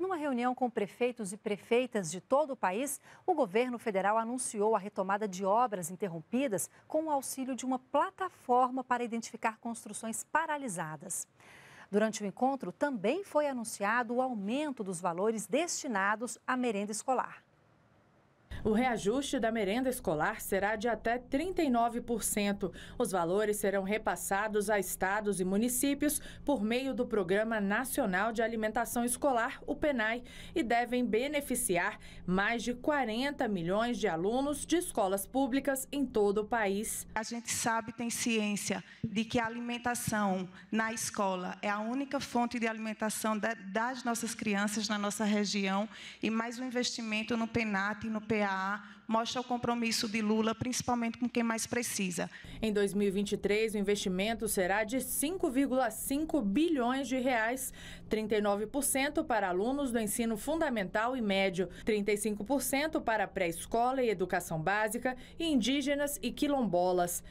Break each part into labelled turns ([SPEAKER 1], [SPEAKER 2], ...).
[SPEAKER 1] Numa reunião com prefeitos e prefeitas de todo o país, o governo federal anunciou a retomada de obras interrompidas com o auxílio de uma plataforma para identificar construções paralisadas. Durante o encontro, também foi anunciado o aumento dos valores destinados à merenda escolar.
[SPEAKER 2] O reajuste da merenda escolar será de até 39%. Os valores serão repassados a estados e municípios por meio do Programa Nacional de Alimentação Escolar, o PNAE, e devem beneficiar mais de 40 milhões de alunos de escolas públicas em todo o país.
[SPEAKER 3] A gente sabe, tem ciência de que a alimentação na escola é a única fonte de alimentação das nossas crianças na nossa região, e mais um investimento no PENAT e no PA mostra o compromisso de Lula, principalmente com quem mais precisa.
[SPEAKER 2] Em 2023, o investimento será de 5,5 bilhões de reais, 39% para alunos do ensino fundamental e médio, 35% para pré-escola e educação básica e indígenas e quilombolas,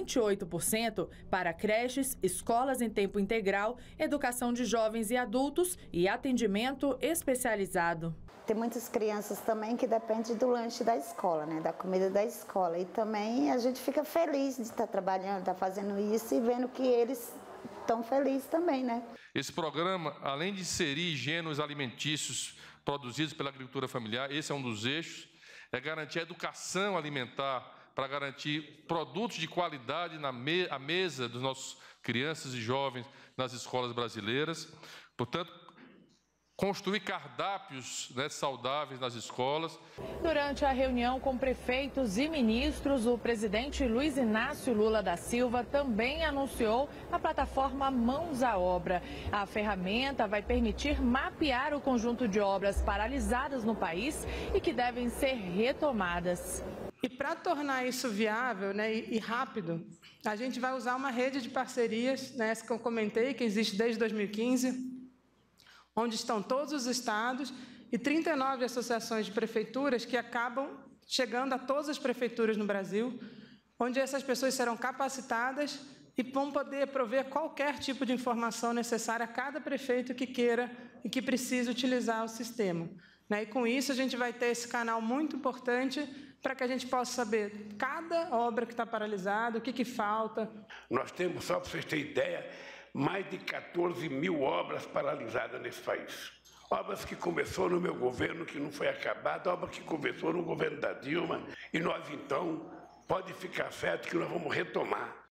[SPEAKER 2] 28% para creches, escolas em tempo integral, educação de jovens e adultos e atendimento especializado.
[SPEAKER 4] Tem muitas crianças também que dependem do lanche da escola, né, da comida da escola. E também a gente fica feliz de estar trabalhando, estar fazendo isso e vendo que eles estão felizes também, né?
[SPEAKER 5] Esse programa, além de inserir gêneros alimentícios produzidos pela agricultura familiar, esse é um dos eixos, é garantir a educação alimentar para garantir produtos de qualidade à mesa dos nossos crianças e jovens nas escolas brasileiras. Portanto, construir cardápios saudáveis nas escolas.
[SPEAKER 2] Durante a reunião com prefeitos e ministros, o presidente Luiz Inácio Lula da Silva também anunciou a plataforma Mãos à Obra. A ferramenta vai permitir mapear o conjunto de obras paralisadas no país e que devem ser retomadas.
[SPEAKER 6] E para tornar isso viável, e rápido, a gente vai usar uma rede de parcerias, essa que eu comentei, que existe desde 2015, onde estão todos os estados e 39 associações de prefeituras que acabam chegando a todas as prefeituras no Brasil, onde essas pessoas serão capacitadas e vão poder prover qualquer tipo de informação necessária a cada prefeito que queira e que precise utilizar o sistema. E com isso a gente vai ter esse canal muito importante para que a gente possa saber cada obra que está paralisada, o que falta.
[SPEAKER 7] Nós temos, só para vocês terem ideia, mais de 14 mil obras paralisadas nesse país. Obras que começou no meu governo, que não foi acabada, obras que começou no governo da Dilma, e nós, então, pode ficar certo que nós vamos retomar.